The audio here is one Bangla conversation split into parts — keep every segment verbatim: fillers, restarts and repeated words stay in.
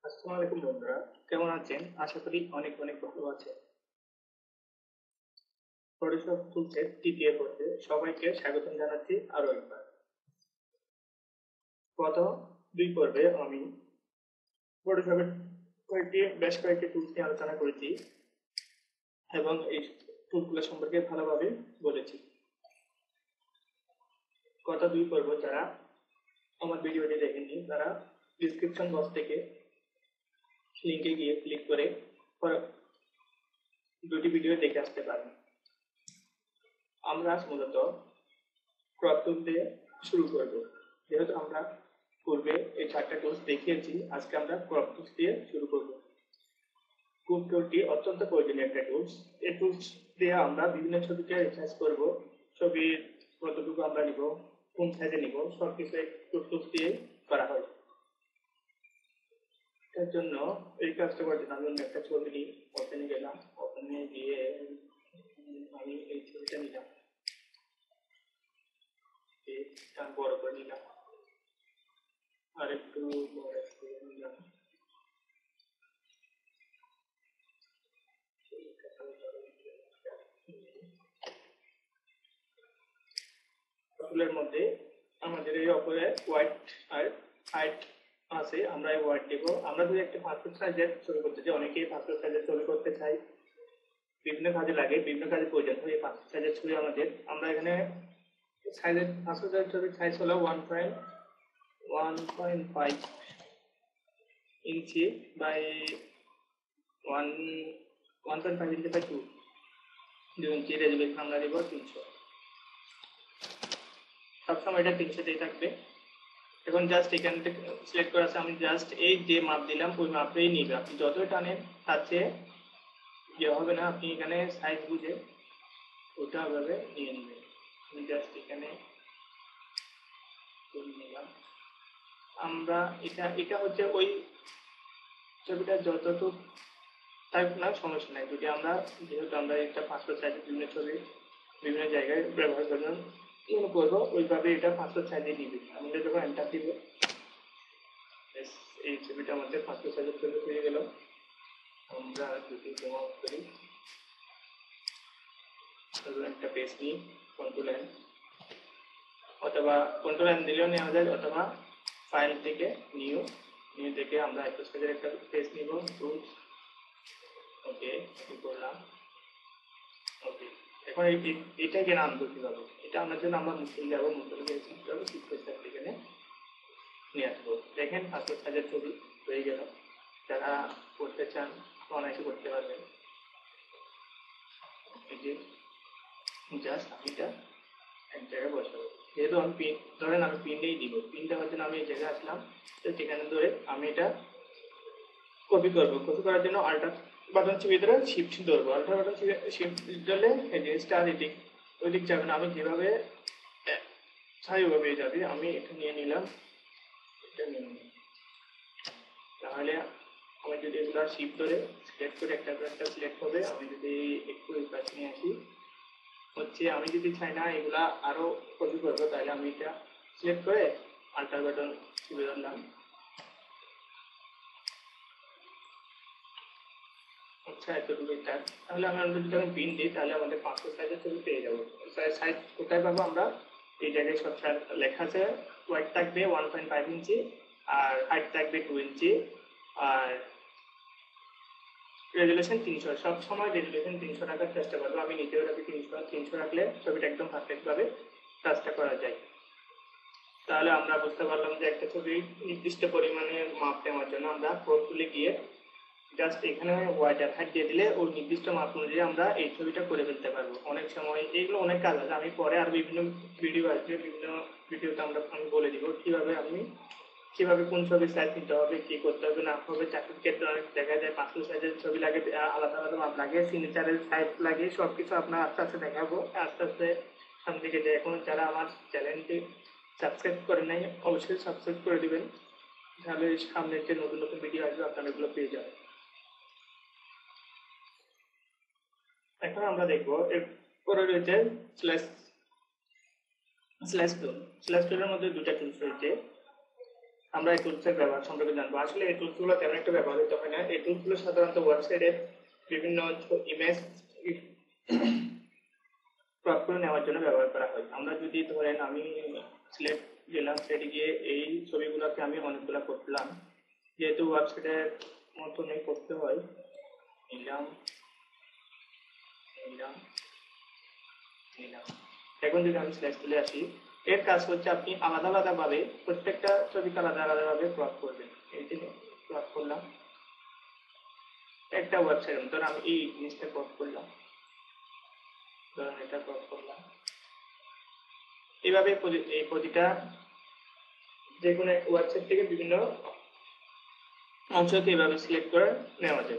আসসালামু আলাইকুম বন্ধুরা, কেমন আছেন? আশা করি অনেক অনেক ভালো আছেন। ফটোশপ টুলসের তৃতীয় পর্বে সবাইকে স্বাগতম জানাচ্ছি আরো একবার। গত দুই পর্বে আমি ফটোশপের কয়েকটি বেশ কয়েকটি টুলস নিয়ে আলোচনা করেছি এবং এই টুলগুলো সম্পর্কে ভালোভাবে বলেছি। গত দুই পর্ব যারা আমার ভিডিওটি দেখেননি তারা ডিসক্রিপশন বক্স থেকে লিঙ্কে গিয়ে ক্লিক করে দুটি ভিডিও দেখে আসতে পারেন। আমরা মূলত ক্রপ টুল দিয়ে শুরু করব। যেহেতু আমরা পূর্বে এই চারটা টুলস দেখিয়েছি, আজকে আমরা ক্রপ টুলস দিয়ে শুরু করব। ক্রপ টুলটি অত্যন্ত প্রয়োজনীয় একটা টুলস। এই টুলস দিয়ে আমরা বিভিন্ন ছবিকে রিসাইজ করব। ছবির কতটুকু আমরা নিব, কোন সাইজে নিব, সবকিছু এই ক্রপ টুলস দিয়ে করা হয়। এর জন্য এই কাজটা করার জন্য আমি একটা ছবি নিই, ওপেনে গেলাম, ওপেনে গিয়ে আমি এই ছবিটা নিলাম, বড় করে নিলাম, আর একটু বড় করে নিলাম। টুলের মধ্যে আমাদের এই উপরে হোয়াইট আর হাইট আছে, আমরা এই হোয়াইট দেব। আমরা যদি একটা পাসপোর্ট সাইজের ছবি করতে চাই, অনেকেই পাসপোর্ট সাইজের ছবি করতে চাই, বিভিন্ন কাজে লাগে, বিভিন্ন কাজে প্রয়োজন হয় এই পাসপোর্ট সাইজের ছবি আমাদের। আমরা এখানে সাইজের পাসপোর্ট সাইজের ছবির সাইজ হলো one point one point five inch by one one point five inch by two দু ইঞ্চি রেজুলেশন আমরা দিব তিনশো। সবসময় এটা তিনশোতেই থাকবে। এখন জাস্ট এখান থেকে সিলেক্ট করা আছে, আমি জাস্ট এই যে মাপ দিলাম ওই মাপেই নিবে। আপনি যতই টানেন তার চেয়ে ইয়ে হবে না, আপনি এখানে সাইজ বুঝে ওটা ভাবে নিয়ে নেবেন। আমি জাস্ট এখানে নিলাম। আমরা এটা এটা হচ্ছে ওই ছবিটা যতটুকু থাক না সমস্যা নাই। যদি আমরা যেহেতু আমরা একটা পাসপোর্ট সাইজের বিভিন্ন ছবি বিভিন্ন জায়গায় ব্যবহার করার জন্য মনে করবো, ওইভাবে এটা পাসপোর্ট সাইজে নিবে। আমাদের যখন এন্টার দিব, এই ছবিটা আমাদের পাসপোর্ট সাইজের ছবি হয়ে গেল। আমরা যদি জমা করি, একটা পেজ নিই, কন্ট্রোল এন, অথবা কন্ট্রোল এন দিলেও নেওয়া যায়, অথবা ফাইল থেকে নিউ নিউ থেকে আমরা একটা সাইজের একটা পেজ নিব। টুলস, ওকে, করলাম, ওকে। এখন এটাকে নাম করতে হবে, এটা আমার জন্য আমরা মুছে যাবো, মুছে যাবো এখানে নিয়ে আসবো। দেখেন পাসপোর্ট সাইজের ছবি হয়ে গেল। যারা করতে চান অনায়াসে করতে পারবেন। এই যে জাস্ট আমি এটা এক জায়গায় বসাবো। যেহেতু আমি পিন ধরেন আমি পিনটাই দিব, পিন দেওয়ার জন্য আমি এই জায়গায় আসলাম, তো সেখানে ধরে আমি এটা কপি করবো। কপি করার জন্য আল্টার বাটন চিপে ধরে শিফট ধরবো। আল্টার বাটন শিফট ধরলে এই যে স্টার এদিক ওই দিক যাবে না, আমি যেভাবে চাই ওভাবে যাবে। আমি এটা নিয়ে নিলাম, এটা নিয়ে নিলাম। তাহলে আমি যদি এগুলো শিফট ধরে সিলেক্ট করে একটা একটা সিলেক্ট হবে। আমি যদি একটু এই পাশে নিয়ে আসি, হচ্ছে আমি যদি চাই না এগুলা আরো কপি করবো, তাহলে আমি এটা সিলেক্ট করে আল্টার বাটন চিপে ধরলাম। আচ্ছা, এতটুকু থাক। তাহলে আমরা যদি যখন পিন দিই তাহলে আমাদের পাঁচশো সাইজের ছবি পেয়ে যাবো। সাইজ কোথায় পাবো আমরা? এই জায়গায় সব লেখা আছে। হোয়াইট থাকবে ওয়ান পয়েন্ট ফাইভ ইঞ্চি, আর হাইট থাকবে টু ইঞ্চি, আর রেজুলেশন তিনশো। সব সময় রেজুলেশন তিনশো রাখার চেষ্টা করবো। আমি নিজেও রাখি তিনশো। তিনশো রাখলে ছবিটা একদম পারফেক্টভাবে কাজটা করা যায়। তাহলে আমরা বুঝতে পারলাম যে একটা ছবি নির্দিষ্ট পরিমাণে মাপ নেওয়ার জন্য আমরা ক্রপ টুলে গিয়ে জাস্ট এখানে হোয়াইট আর হাইট দিয়ে দিলে ওই নির্দিষ্ট মাপ অনুযায়ী আমরা এই ছবিটা করে ফেলতে পারবো। অনেক সময় এইগুলো অনেক কাজ আছে, আমি পরে আর বিভিন্ন ভিডিও আসবে, বিভিন্ন ভিডিওতে আমরা আমি বলে দিব কিভাবে আমি কিভাবে কোন ছবির সাইজ নিতে হবে, কি করতে হবে না হবে। চাকরির ক্ষেত্রে অনেক দেখা যায় পাসপোর্ট সাইজের ছবি লাগে, আলাদা আলাদা মাপ লাগে, সিগনেচারের সাইজ লাগে, সবকিছু আপনার আস্তে আস্তে দেখাবো। আস্তে আস্তে সামনে দিকে যায়। এখন যারা আমার চ্যানেলটি সাবস্ক্রাইব করে নাই অবশ্যই সাবস্ক্রাইব করে দিবেন, তাহলে সামনের যে নতুন নতুন ভিডিও আসবে আপনারা এগুলো পেয়ে যাবেন। এখন আমরা দেখবো এরপরে রয়েছে স্ল্যাশ স্ল্যাশ টুল। স্ল্যাশ টুলের মধ্যে দুটা টুলস রয়েছে। আমরা এই টুলসের ব্যবহার সম্পর্কে জানবো। আসলে এই টুলসগুলো তেমন একটা ব্যবহৃত হয় না। এই টুলসগুলো সাধারণত ওয়েবসাইটে বিভিন্ন ইমেজ ক্রপ করে নেওয়ার জন্য ব্যবহার করা হয়। আমরা যদি ধরেন আমি সিলেক্ট গেলাম, সেটি গিয়ে এই ছবিগুলোকে আমি অনেকগুলো করলাম, যেহেতু ওয়েবসাইটের মতনই করতে হয়, নিলাম নিলাম নিলাম এখন যদি আমি সিলেক্ট চলে আসি, এর কাজ হচ্ছে আপনি আলাদা আলাদা ভাবে প্রত্যেকটা ছবিকে আলাদা আলাদা ভাবে ক্রপ করবেন। এই যে ক্রপ করলাম একটা ওয়েবসাইট, ধরুন আমি এই জিনিসটা ক্রপ করলাম, ধরুন এটা ক্রপ করলাম, এইভাবে এই প্রতিটা যে কোনো ওয়েবসাইট থেকে বিভিন্ন অংশকে এইভাবে সিলেক্ট করে নেওয়া যায়।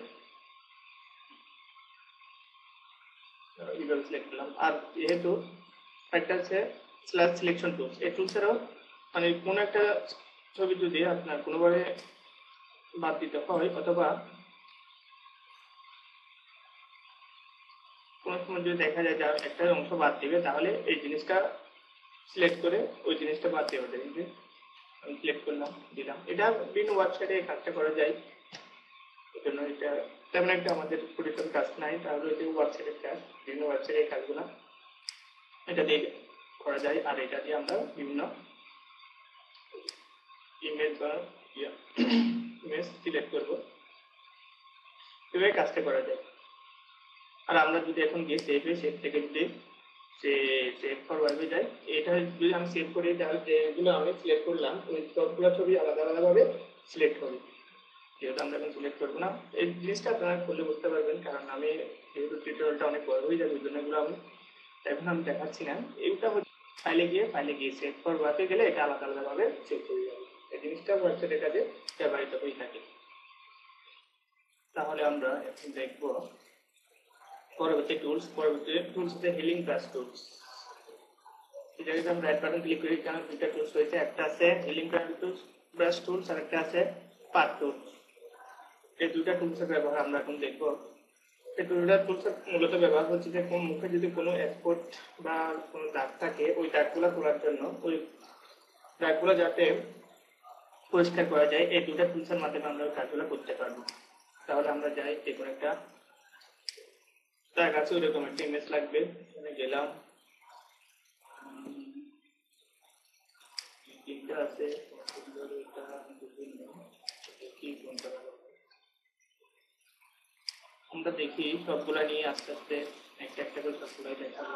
এইভাবে সিলেক্ট করলাম। আর যেহেতু একটা আছে স্ল্যাশ সিলেকশন টুলস, এই টুলসেরও মানে কোনো একটা ছবি যদি আপনার কোনোভাবে বাদ দিতে হয় অথবা কোনো সময় যদি দেখা যায় যে একটা অংশ বাদ দিবে, তাহলে এই জিনিসটা সিলেক্ট করে ওই জিনিসটা বাদ দিয়ে ওঠে। কিন্তু আমি সিলেক্ট করলাম, দিলাম, এটা বিভিন্ন ওয়েবসাইটে এই কাজটা করা যায়। এই জন্য এটা তেমন একটা আমাদের পরিসর কাজ নাই, তাহলে এটা ওয়েবসাইটের কাজ, বিভিন্ন ওয়েবসাইটে এই কাজগুলো এটা দিয়ে করা যায়। আর এটা দিয়ে আমরা বিভিন্ন ইমেজ বা ইমেজ সিলেক্ট করবো, এভাবে কাজটা করা যায়। আর আমরা যদি এখন গিয়ে সেভে সেভ থেকে যদি সে সেভ ফরওয়ার্ডে যাই, এটা যদি আমি সেভ করি তাহলে যেগুলো আমি সিলেক্ট করলাম ওই সবগুলো ছবি আলাদা আলাদাভাবে সিলেক্ট হবে। যেহেতু আমরা এখন সিলেক্ট করবো না, এই জিনিসটা আপনারা করলে বুঝতে পারবেন, কারণ আমি যেহেতু টিউটোরিয়ালটা অনেক বড় হয়ে যাবে, ওই জন্য এগুলো আমি এখন আমি দেখাচ্ছি না। এইটা হচ্ছে ফাইলে গিয়ে ফাইলে গিয়ে সেভ ফরওয়ার্ডে গেলে এটা আলাদা আলাদাভাবে সেভ হয়ে যাবে। এই জিনিসটা ওয়েবসাইটের কাজে ব্যবহৃত হয়ে থাকে। তাহলে আমরা এখন দেখবো পরবর্তী টুলস। পরবর্তী টুলস হচ্ছে হিলিং ব্রাশ টুলস। এটাকে আমি রাইট বাটন ক্লিক করি, কারণ দুইটা টুলস রয়েছে, একটা আছে হিলিং টুলস ব্রাশ টুলস আর একটা আছে পাথ টুলস। এই দুইটা টুলসের ব্যবহার আমরা এখন দেখবো। এই দুইটা টুলসের মূলত ব্যবহার হচ্ছে যে কোন মুখে যদি কোনো স্পট বা কোনো দাগ থাকে, ওই দাগগুলো তোলার জন্য, ওই দাগগুলো যাতে পরিষ্কার করা যায়, এই দুইটা টুলসের মাধ্যমে আমরা ওই কাজগুলো করতে পারবো। তাহলে আমরা যাই, যে কোনো একটা দাগ আছে, ওইরকম একটা ইমেজ লাগবে, এখানে গেলাম, তিনটা আছে, আমরা দেখি সবগুলা নিয়ে আস্তে আস্তে একটা একটা করে সবগুলাই দেখাবো।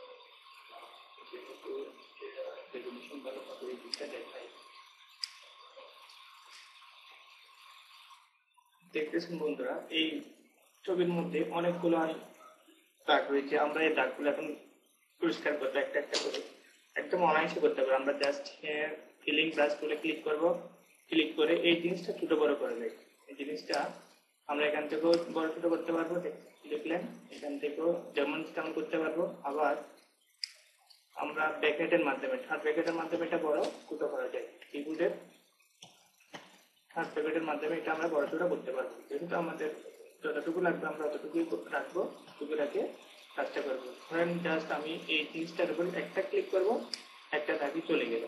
দেখতেছেন বন্ধুরা, এই ছবির মধ্যে অনেকগুলো দাগ রয়েছে। আমরা এই দাগগুলো এখন পরিষ্কার করবো একটা একটা করে, একদম অনায়াসে করতে পারবো। আমরা জাস্ট ফিলিং ব্রাশ টুলে ক্লিক করব, ক্লিক করে এই জিনিসটা ছোট বড় করে দেয়। এই জিনিসটা আমরা এখান থেকেও বড় ছোট করতে পারবো, দেখলেন, এখান থেকেও যেমন তেমন করতে পারবো। আবার আমরা ব্র্যাকেটের মাধ্যমে, থার্ড ব্র্যাকেটের মাধ্যমে এটা বড় ছোট করা যায়। কিবোর্ডের থার্ড ব্র্যাকেটের মাধ্যমে এটা আমরা বড় ছোট করতে পারবো। যেহেতু আমাদের যতটুকু লাগবে আমরা অতটুকুই রাখবো, টুকু রাখে কাজটা করবো। ধরেন জাস্ট আমি এই জিনিসটার উপর একটা ক্লিক করব, একটা দাগই চলে গেল।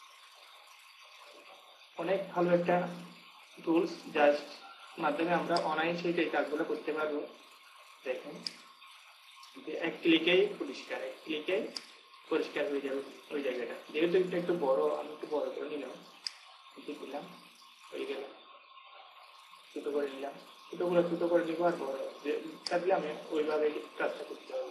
অনেক ভালো একটা টুলস, জাস্ট মাধ্যমে আমরা অনায়াসে এই কাজগুলো করতে পারবো। দেখেন, এক ক্লিকেই পরিষ্কার, এক ক্লিকেই পরিষ্কার হয়ে যাবে ওই জায়গাটা। যেহেতু এটা একটু বড়, আমি একটু বড় করে নিলাম, দিলাম, হয়ে গেল। ছোট করে নিলাম, ছোট করে ছোট করে নিবো, আর বড় থাকলে আমি ওইভাবে কাজটা করতে হবে।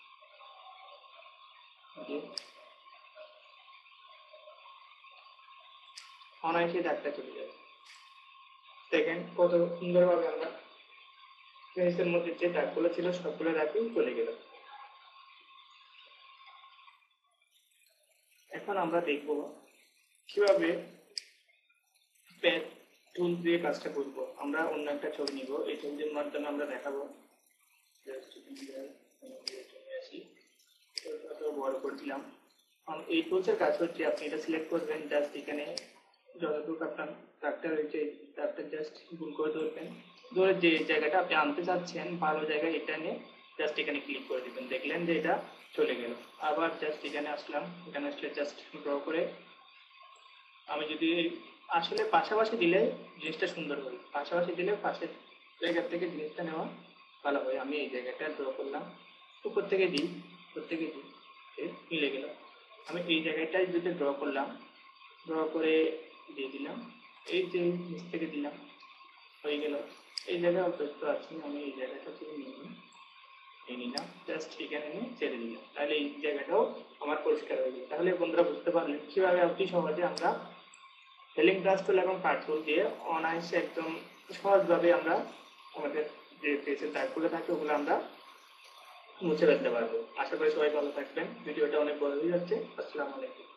অনায়াসে দাগটা চলে যাবে। দেখেন কত সুন্দরভাবে আমরা পেন্সিলের মধ্যে যে দাগগুলো ছিল সবগুলো দাগই চলে গেল। এখন আমরা দেখব কিভাবে প্যাথ টুল দিয়ে কাজটা করবো। আমরা অন্য একটা ছবি নিব, এই ছবির মাধ্যমে আমরা দেখাবো। বড় করে দিলাম। এই টুলসের কাজ হচ্ছে আপনি এটা সিলেক্ট করবেন, জাস্ট এখানে যতটুকু আপনার দাগটা রয়েছে দাগটা জাস্ট ভুল করে ধরবেন, ধরে যে জায়গাটা আপনি আনতে চাচ্ছেন ভালো জায়গায়, এটা নিয়ে জাস্ট এখানে ক্লিক করে দিবেন। দেখলেন যে এটা চলে গেল। আবার জাস্ট এখানে আসলাম, এখানে আসলে জাস্ট ড্র করে আমি যদি আসলে পাশাপাশি দিলে জিনিসটা সুন্দর হয়, পাশাপাশি দিলে পাশের জায়গা থেকে জিনিসটা নেওয়া ভালো হয়। আমি এই জায়গাটা ড্র করলাম, উপর থেকে দিই, উপর থেকে দিই, এই মিলে গেল। আমি এই জায়গাটায় যদি ড্র করলাম, ড্র করে দিয়ে দিলাম, এই যে নিচ থেকে দিলাম, হয়ে গেল। এই জায়গায় অভ্যস্ত আছি, আমি এই জায়গাটা থেকে নিয়ে নিই, নিয়ে নিলাম, জাস্ট এখানে নিয়ে ছেড়ে দিলাম, তাহলে এই জায়গাটাও আমার পরিষ্কার হয়ে গেল। তাহলে বন্ধুরা বুঝতে পারলেন কিভাবে অতি সহজে আমরা হেলিং ব্রাশ টুল এবং কাঠ টুল দিয়ে অনায়াসে একদম সহজভাবে আমরা আমাদের যে পেজের দাগগুলো থাকে ওগুলো আমরা মুছে ফেলতে পারবো। আশা করি সবাই ভালো থাকবেন। ভিডিওটা অনেক বড় হয়ে যাচ্ছে। আসসালামু আলাইকুম।